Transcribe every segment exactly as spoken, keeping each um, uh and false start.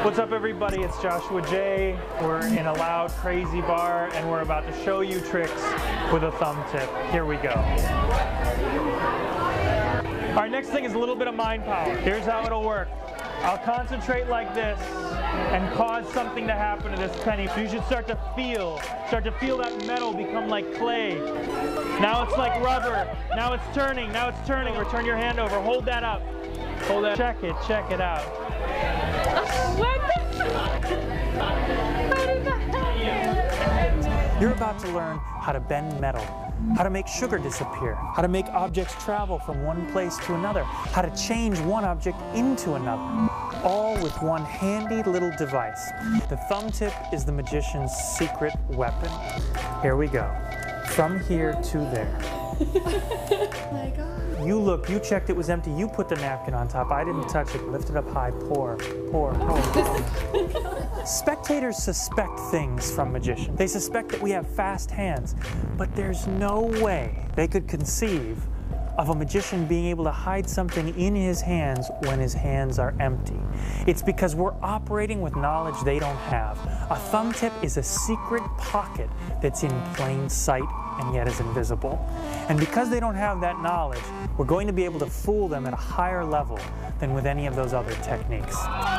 What's up everybody, it's Joshua J. We're in a loud, crazy bar and we're about to show you tricks with a thumb tip. Here we go. Our next thing is a little bit of mind power. Here's how it'll work. I'll concentrate like this and cause something to happen to this penny. So you should start to feel, start to feel that metal become like clay. Now it's like rubber. Now it's turning, now it's turning. Or turn your hand over, hold that up. Hold that, check it, check it out. What the fuck? How did that happen? You're about to learn how to bend metal, how to make sugar disappear, how to make objects travel from one place to another, how to change one object into another, all with one handy little device. The thumb tip is the magician's secret weapon. Here we go. From here to there. Oh my God. You look, you checked it was empty, you put the napkin on top, I didn't touch it, lift it up high, pour, pour, pour, pour. Spectators suspect things from magicians. They suspect that we have fast hands, but there's no way they could conceive of a magician being able to hide something in his hands when his hands are empty. It's because we're operating with knowledge they don't have. A thumb tip is a secret pocket that's in plain sight and yet is invisible. And because they don't have that knowledge, we're going to be able to fool them at a higher level than with any of those other techniques.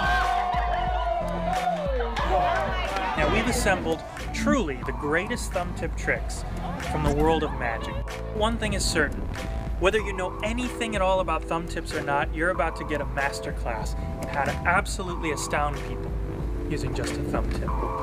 Now we've assembled truly the greatest thumb tip tricks from the world of magic. One thing is certain, whether you know anything at all about thumb tips or not, you're about to get a master class in how to absolutely astound people using just a thumb tip.